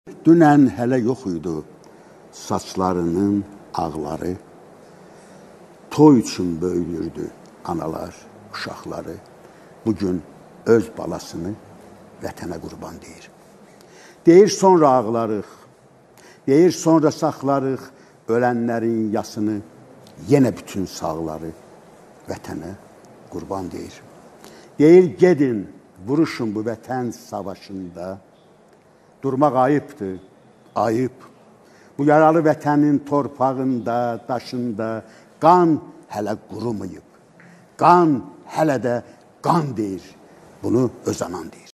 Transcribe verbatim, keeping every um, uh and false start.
Dünən hələ yox idi saçlarının ağları. Toy üçün böyüyürdü analar, uşaqları. Bugün öz balasını vətənə qurban deyir. Deyir sonra ağlarıq, deyir sonra saxlarıq ölənlərin yasını, yenə bütün sağları vətənə qurban deyir. Deyir gedin, vuruşun bu vətən savaşında. Durmaq ayıbdır, ayıb. Bu yaralı vətənin torpağında, daşında qan hələ qurumayıb. Qan hələ də qan deyir. Bunu öz anan deyir.